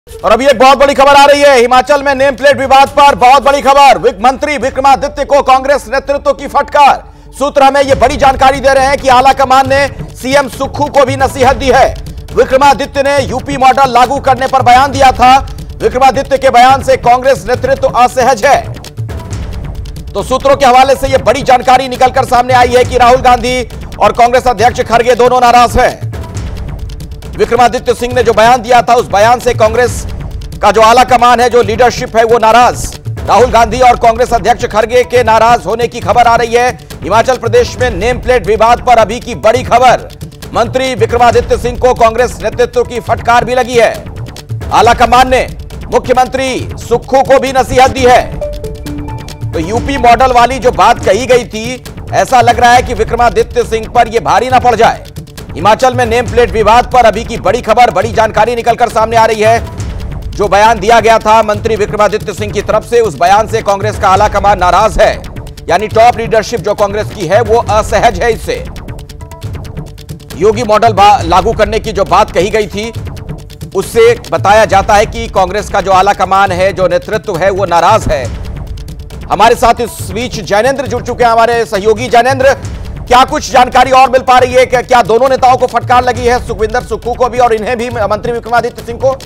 और अभी एक बहुत बड़ी खबर आ रही है। हिमाचल में नेम प्लेट विवाद पर बहुत बड़ी खबर। मंत्री विक्रमादित्य को कांग्रेस नेतृत्व की फटकार। सूत्र हमें यह बड़ी जानकारी दे रहे हैं कि आलाकमान ने सीएम सुक्खू को भी नसीहत दी है। विक्रमादित्य ने यूपी मॉडल लागू करने पर बयान दिया था। विक्रमादित्य के बयान से कांग्रेस नेतृत्व असहज है। तो सूत्रों के हवाले से यह बड़ी जानकारी निकलकर सामने आई है कि राहुल गांधी और कांग्रेस अध्यक्ष खड़गे दोनों नाराज हैं। विक्रमादित्य सिंह ने जो बयान दिया था, उस बयान से कांग्रेस का जो आला कमान है, जो लीडरशिप है, वो नाराज। राहुल गांधी और कांग्रेस अध्यक्ष खड़गे के नाराज होने की खबर आ रही है। हिमाचल प्रदेश में नेम प्लेट विवाद पर अभी की बड़ी खबर। मंत्री विक्रमादित्य सिंह को कांग्रेस नेतृत्व की फटकार भी लगी है। आला कमान ने मुख्यमंत्री सुक्खू को भी नसीहत दी है। तो यूपी मॉडल वाली जो बात कही गई थी, ऐसा लग रहा है कि विक्रमादित्य सिंह पर यह भारी ना पड़ जाए। हिमाचल में नेम प्लेट विवाद पर अभी की बड़ी खबर, बड़ी जानकारी निकलकर सामने आ रही है। जो बयान दिया गया था मंत्री विक्रमादित्य सिंह की तरफ से, उस बयान से कांग्रेस का आला कमान नाराज है। यानी टॉप लीडरशिप जो कांग्रेस की है वो असहज है। इससे योगी मॉडल लागू करने की जो बात कही गई थी, उससे बताया जाता है कि कांग्रेस का जो आला कमान है, जो नेतृत्व है, वो नाराज है। हमारे साथ इस बीच जैनेंद्र जुड़ चुके हैं, हमारे सहयोगी। जैनेंद्र, क्या कुछ जानकारी और मिल पा रही है कि क्या दोनों नेताओं को फटकार लगी है, सुखविंदर सुक्खू को भी और इन्हें भी, मंत्री विक्रमादित्य सिंह को?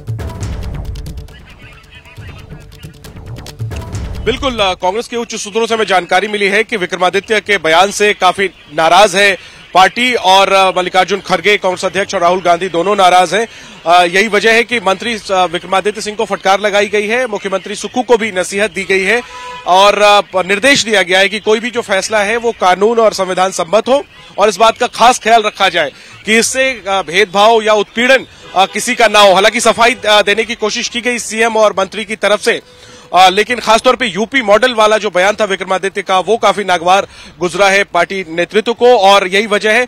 बिल्कुल, कांग्रेस के उच्च सूत्रों से हमें जानकारी मिली है कि विक्रमादित्य के बयान से काफी नाराज है पार्टी और मल्लिकार्जुन खड़गे कांग्रेस अध्यक्ष और राहुल गांधी दोनों नाराज हैं। यही वजह है कि मंत्री विक्रमादित्य सिंह को फटकार लगाई गई है। मुख्यमंत्री सुक्खू को भी नसीहत दी गई है और निर्देश दिया गया है कि कोई भी जो फैसला है वो कानून और संविधान सम्मत हो और इस बात का खास ख्याल रखा जाए कि इससे भेदभाव या उत्पीड़न किसी का ना हो। हालांकि सफाई देने की कोशिश की गई सीएम और मंत्री की तरफ से, लेकिन खासतौर पे यूपी मॉडल वाला जो बयान था विक्रमादित्य का, वो काफी नागवार गुजरा है पार्टी नेतृत्व को और यही वजह है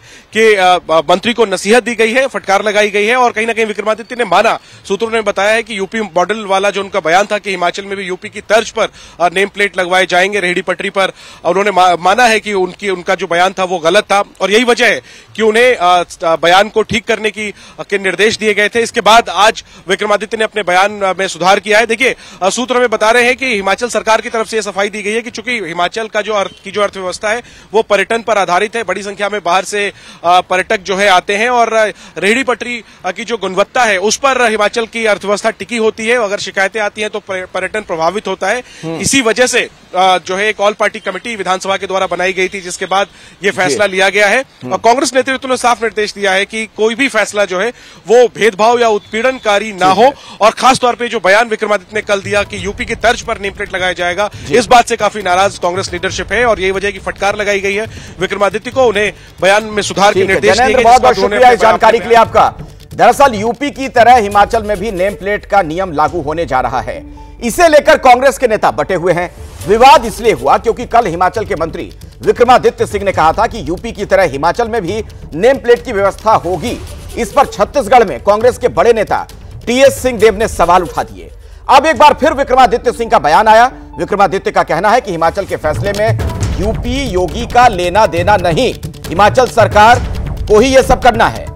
कि मंत्री को नसीहत दी गई है, फटकार लगाई गई है और कहीं ना कहीं विक्रमादित्य ने माना। सूत्रों ने बताया है कि यूपी मॉडल वाला जो उनका बयान था कि हिमाचल में भी यूपी की तर्ज पर नेम प्लेट लगवाए जाएंगे रेहड़ी पटरी पर, उन्होंने माना है कि उनका जो बयान था वो गलत था और यही वजह है कि उन्हें बयान को ठीक करने के निर्देश दिए गए थे। इसके बाद आज विक्रमादित्य ने अपने बयान में सुधार किया है। देखिए, सूत्र हमें बता रहे हैं कि हिमाचल सरकार की तरफ से यह सफाई दी गई है कि चूंकि हिमाचल का जो अर्थव्यवस्था है वो पर्यटन पर आधारित है, बड़ी संख्या में बाहर से पर्यटक जो है आते हैं और रेहड़ी पटरी की जो गुणवत्ता है उस पर हिमाचल की अर्थव्यवस्था टिकी होती है। अगर शिकायतें आती हैं तो पर्यटन प्रभावित होता है। इसी वजह से जो है एक ऑल पार्टी कमेटी विधानसभा के द्वारा बनाई गई थी, जिसके बाद ये फैसला लिया गया है। और कांग्रेस नेतृत्व ने साफ निर्देश दिया है कि कोई भी फैसला जो है वो भेदभाव या उत्पीड़नकारी ना हो और खासतौर पर जो बयान विक्रमादित्य ने कल दिया कि यूपी की तर्ज पर नेम प्लेट लगाया जाएगा, इस बात से काफी नाराज कांग्रेस लीडरशिप है और यही वजह की फटकार लगाई गई है विक्रमादित्य को। उन्हें बयान में सुधार के निर्देश दिए गए। बहुत बहुत शुक्रिया इस जानकारी के लिए आपका। दरअसल यूपी की तरह हिमाचल में भी नेम प्लेट का नियम लागू होने जा रहा है। इसे लेकर कांग्रेस के नेता बटे हुए हैं। विवाद इसलिए हुआ क्योंकि कल हिमाचल के मंत्री विक्रमादित्य सिंह ने कहा था कि यूपी की तरह हिमाचल में भी नेम प्लेट की व्यवस्था होगी। इस पर छत्तीसगढ़ में कांग्रेस के बड़े नेता टीएस सिंहदेव ने सवाल उठा दिए। अब एक बार फिर विक्रमादित्य सिंह का बयान आया। विक्रमादित्य का कहना है कि हिमाचल के फैसले में यूपी योगी का लेना देना नहीं, हिमाचल सरकार को ही यह सब करना है।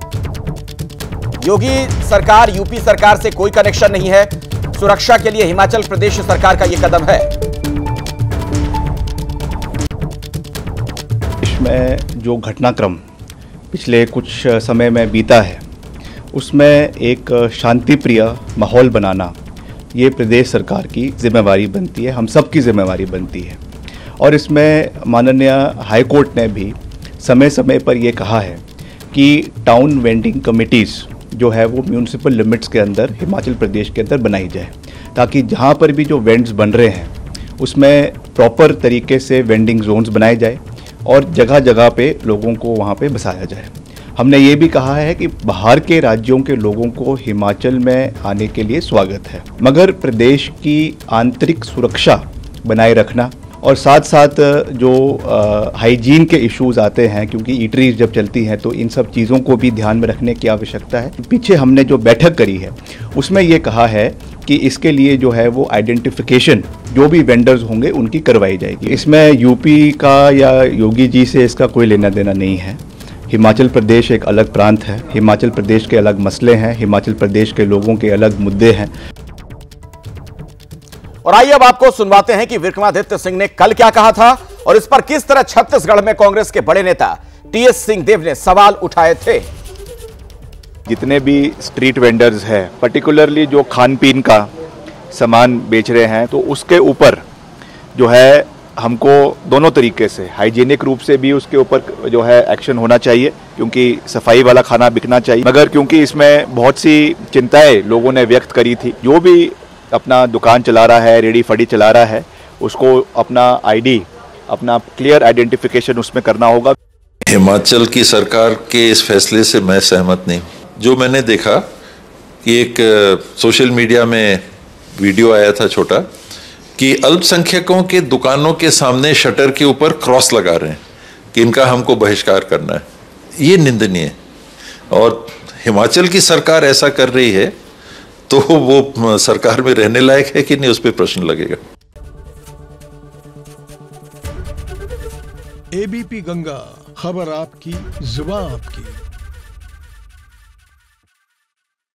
योगी सरकार, यूपी सरकार से कोई कनेक्शन नहीं है। सुरक्षा के लिए हिमाचल प्रदेश सरकार का यह कदम है। इसमें जो घटनाक्रम पिछले कुछ समय में बीता है, उसमें एक शांतिप्रिय माहौल बनाना ये प्रदेश सरकार की जिम्मेवारी बनती है, हम सबकी जिम्मेवारी बनती है। और इसमें माननीय हाई कोर्ट ने भी समय समय पर ये कहा है कि टाउन वेंडिंग कमिटीज़ जो है वो म्यूनिसिपल लिमिट्स के अंदर हिमाचल प्रदेश के अंदर बनाई जाए, ताकि जहाँ पर भी जो वेंड्स बन रहे हैं उसमें प्रॉपर तरीके से वेंडिंग जोन्स बनाए जाए और जगह जगह पे लोगों को वहाँ पे बसाया जाए। हमने ये भी कहा है कि बाहर के राज्यों के लोगों को हिमाचल में आने के लिए स्वागत है, मगर प्रदेश की आंतरिक सुरक्षा बनाए रखना और साथ साथ जो हाइजीन के इश्यूज आते हैं, क्योंकि ईटरीज जब चलती हैं तो इन सब चीज़ों को भी ध्यान में रखने की आवश्यकता है। पीछे हमने जो बैठक करी है उसमें ये कहा है कि इसके लिए जो है वो आइडेंटिफिकेशन जो भी वेंडर्स होंगे उनकी करवाई जाएगी। इसमें यूपी का या योगी जी से इसका कोई लेना देना नहीं है। हिमाचल प्रदेश एक अलग प्रांत है, हिमाचल प्रदेश के अलग मसले हैं, हिमाचल प्रदेश के लोगों के अलग मुद्दे हैं। और आइए अब आपको सुनवाते हैं कि विक्रमादित्य सिंह ने कल क्या कहा था और इस पर किस तरह छत्तीसगढ़ में कांग्रेस के बड़े नेता टीएस सिंहदेव ने सवाल उठाए थे। जितने भी स्ट्रीट वेंडर्स हैं, पर्टिकुलरली जो खान पीन का सामान बेच रहे हैं, तो उसके ऊपर जो है हमको दोनों तरीके से, हाइजीनिक रूप से भी उसके ऊपर जो है एक्शन होना चाहिए, क्योंकि सफाई वाला खाना बिकना चाहिए। मगर क्योंकि इसमें बहुत सी चिंताएं लोगों ने व्यक्त करी थी, जो भी अपना दुकान चला रहा है, रेडी फड़ी चला रहा है, उसको अपना आईडी, अपना क्लियर आइडेंटिफिकेशन उसमें करना होगा। हिमाचल की सरकार के इस फैसले से मैं सहमत नहीं। जो मैंने देखा कि एक सोशल मीडिया में वीडियो आया था छोटा, कि अल्पसंख्यकों के दुकानों के सामने शटर के ऊपर क्रॉस लगा रहे हैं कि इनका हमको बहिष्कार करना है, ये निंदनीय है। और हिमाचल की सरकार ऐसा कर रही है तो वो सरकार में रहने लायक है कि नहीं, उस पर प्रश्न लगेगा। एबीपी गंगा, खबर आपकी, जुबान आपकी।